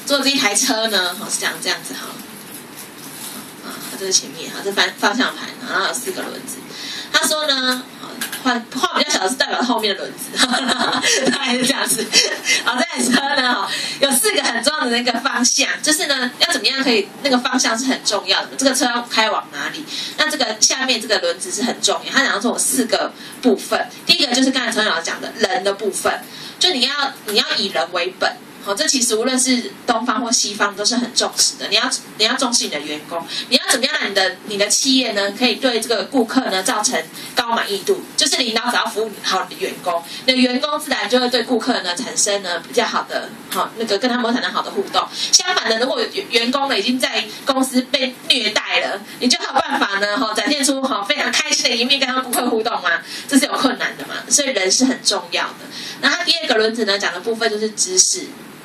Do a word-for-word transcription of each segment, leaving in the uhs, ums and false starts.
坐这一台车呢，好是这样这样子哈，啊，这是前面哈，这方方向盘，然后有四个轮子。他说呢，画画比较小的是代表后面的轮子，大概是这样子。好，这台车呢，有四个很重要的那个方向，就是呢，要怎么样可以那个方向是很重要的。这个车要开往哪里？那这个下面这个轮子是很重要，它想要做四个部分。第一个就是刚才陈老师讲的人的部分，就你要你要以人为本。好，这其实无论是东方或西方都是很重视的。你要你要重视你的员工，你要怎么样让你的你的企业呢，可以对这个顾客呢造成高满意度？就是领导只要服务好你的员工，你的员工自然就会对顾客呢产生呢比较好的好那个跟他们产生好的互动。相反的，如果员工呢已经在公司被虐待了，你就还有办法呢哈展现出哈非常开心的一面跟他们顾客互动吗？这是有困难的嘛。所以人是很重要的。然后它第二个轮子呢讲的部分就是知识。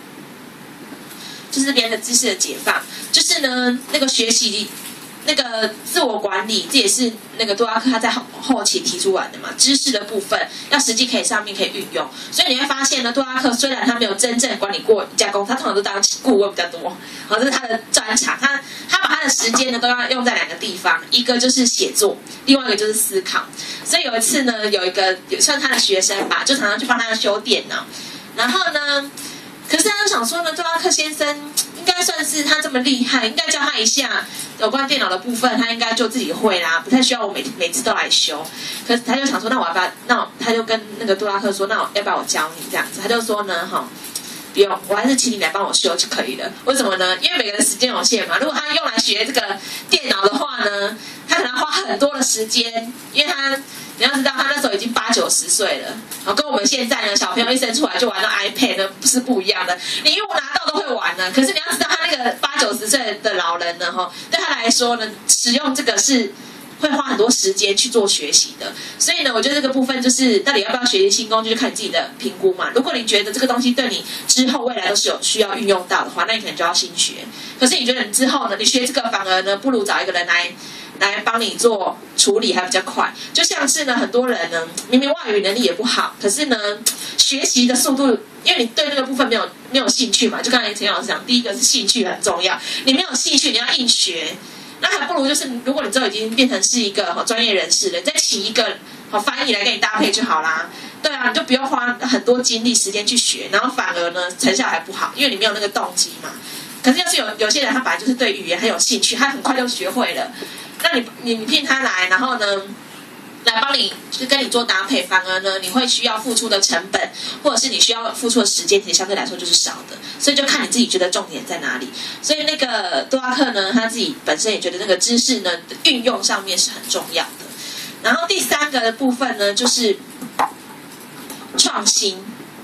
就是别人的知识的解放，就是呢，那个学习，那个自我管理，这也是那个多拉克他在后后期提出来的嘛。知识的部分要实际可以上面可以运用，所以你会发现呢，多拉克虽然他没有真正管理过一家公司，他通常都当顾问比较多，好，这是他的专长。他他把他的时间呢都要用在两个地方，一个就是写作，另外一个就是思考。所以有一次呢，有一个算他的学生吧，就常常去帮他修电脑，然后呢。可是他就想说呢，多拉克先生应该算是他这么厉害，应该教他一下有关电脑的部分，他应该就自己会啦，不太需要我每每次都来修。可是他就想说，那我要不要？那我他就跟那个多拉克说，那我要不要我教你这样子？他就说呢，哈，不用，我还是请你来帮我修就可以了。为什么呢？因为每个人时间有限嘛。如果他用来学这个电脑的话呢，他可能花很多的时间，因为他。你要知道，他那时候已经八九十岁了，好，跟我们现在呢，小朋友一生出来就玩到 iPad 呢，不是不一样的。你一拿到都会玩呢，可是你要知道，他那个八九十岁的老人呢，哈，对他来说呢，使用这个是会花很多时间去做学习的。所以呢，我觉得这个部分就是到底要不要学习新工具，就看你自己的评估嘛。如果你觉得这个东西对你之后未来都是有需要运用到的话，那你可能就要新学。可是你觉得你之后呢，你学这个反而呢，不如找一个人来。来帮你做处理还比较快，就像是呢，很多人呢明明外语能力也不好，可是呢学习的速度，因为你对那个部分没有没有兴趣嘛，就刚才陈老师讲，第一个是兴趣很重要，你没有兴趣，你要硬学，那还不如就是如果你之后已经变成是一个好专业人士了，你再请一个好翻译来跟你搭配就好啦。对啊，你就不用花很多精力时间去学，然后反而呢成效还不好，因为你没有那个动机嘛。可是要是有有些人他本来就是对语言很有兴趣，他很快就学会了。那你你你聘他来，然后呢，来帮你就跟你做搭配，反而呢，你会需要付出的成本，或者是你需要付出的时间，其实相对来说就是少的。所以就看你自己觉得重点在哪里。所以那个多拉克呢，他自己本身也觉得那个知识呢运用上面是很重要的。然后第三个的部分呢，就是创新。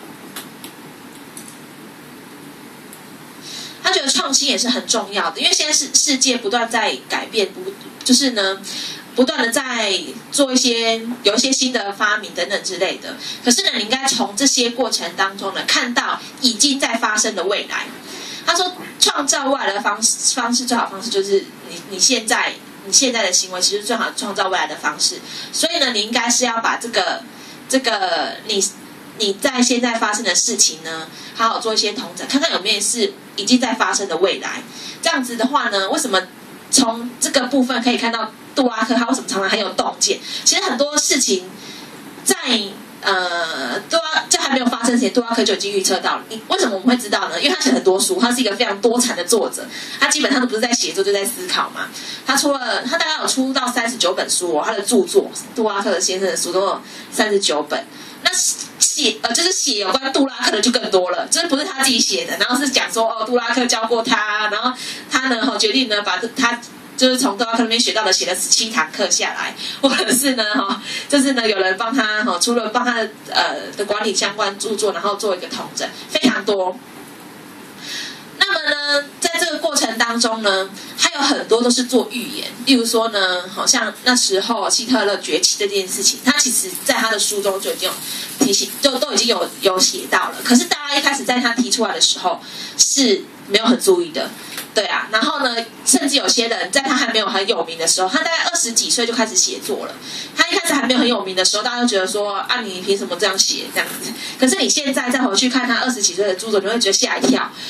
他觉得创新也是很重要的，因为现在是世界不断在改变，不就是呢，不断的在做一些有一些新的发明等等之类的。可是呢，你应该从这些过程当中呢，看到已经在发生的未来。他说，创造未来的方式方式最好的方式就是你你现在你现在的行为，其实最好创造未来的方式。所以呢，你应该是要把这个这个你。你在现在发生的事情呢，好好做一些统整，看看有没有是已经在发生的未来。这样子的话呢，为什么从这个部分可以看到杜拉克他为什么常常很有洞见？其实很多事情在呃杜拉在还没有发生前，杜拉克就已经预测到了。你为什么我们会知道呢？因为他写很多书，他是一个非常多产的作者，他基本上都不是在写作，就在思考嘛。他出了他大概有出到三十九本书哦，他的著作杜拉克先生的书都有三十九本。那写呃，就是写有关杜拉克的就更多了，就是不是他自己写的，然后是讲说哦，杜拉克教过他，然后他呢，哈、哦、决定呢把他就是从杜拉克那边学到的写了十七堂课下来，或者是呢，哈、哦，就是呢有人帮他哈、哦，除了帮他的呃的管理相关著作，然后做一个统整，非常多。那么呢，在这个过程当中呢，还有很多都是做预言，例如说呢，好像那时候希特勒崛起这件事情，他其实在他的书中就已经有提醒，就都已经有有写到了。可是大家一开始在他提出来的时候是没有很注意的，对啊。然后呢，甚至有些人在他还没有很有名的时候，他大概二十几岁就开始写作了。他一开始还没有很有名的时候，大家都觉得说啊，你凭什么这样写这样子？可是你现在再回去看他二十几岁的著作，你会觉得吓一跳。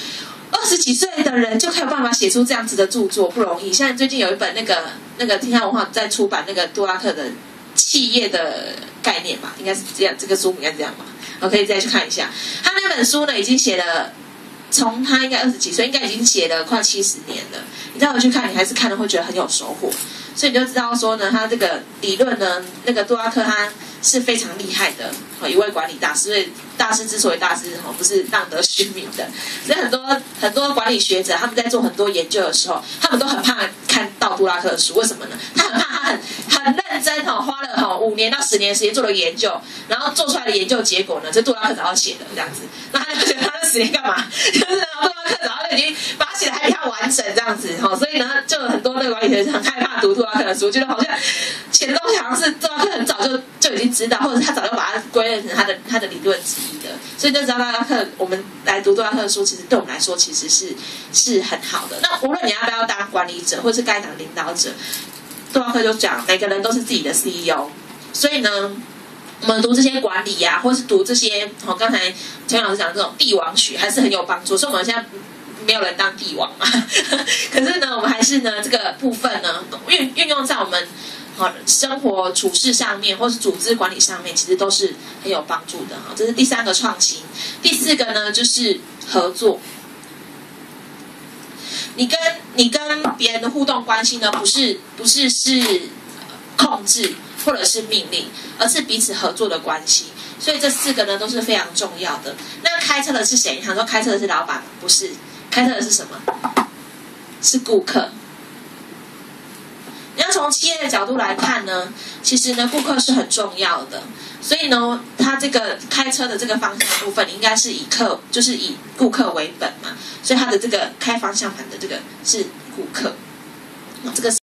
二十几岁的人就可以有办法写出这样子的著作，不容易。现在最近有一本那个那个天下文化在出版那个杜拉克的企业的概念吧，应该是这样，这个书名应该是这样吧。我可以再去看一下，他那本书呢已经写了，从他应该二十几岁，应该已经写了快七十年了。你再回去看，你还是看了会觉得很有收获。所以你就知道说呢，他这个理论呢，那个杜拉克他是非常厉害的一位管理大师。所以大师之所以大师，不是浪得虚名的。所以很多很多管理学者他们在做很多研究的时候，他们都很怕看到杜拉克的书。为什么呢？他很怕他很很认真哦，花了哈五年到十年时间做了研究，然后做出来的研究结果呢，就杜拉克早要写的这样子。那他就觉得他那十年干嘛？就是杜拉克早就已经把它写的还比他完整这样子哈。所以呢，就有很多那个管理学者很害怕读杜拉克的书，觉得好像写的东西好像是杜拉克很早就就已经知道，或者是他早就把它归类成他的他的理论之一的。所以就知道杜拉克，我们来读杜拉克的书，其实对我们来说其实是是很好的。那无论你要不要当管理者，或是该当领导者，杜拉克就讲，每个人都是自己的 C E O。所以呢，我们读这些管理呀、啊，或是读这些，哦，刚才陈老师讲这种帝王学，还是很有帮助。所以我们现在没有人当帝王嘛，可是呢，我们还是呢这个部分呢运运用在我们好生活处事上面，或是组织管理上面，其实都是很有帮助的哈。这是第三个创新。第四个呢，就是合作。你跟你跟别人的互动关系呢，不是不是是控制或者是命令，而是彼此合作的关系。所以这四个呢都是非常重要的。那开车的是谁？想说开车的是老板，不是，开车的是什么？是顾客。你要从企业的角度来看呢，其实呢顾客是很重要的。所以呢，他这个开车的这个方向部分，应该是以客，就是以顾客为本嘛。所以他的这个开方向盘的这个是顾客，这个是。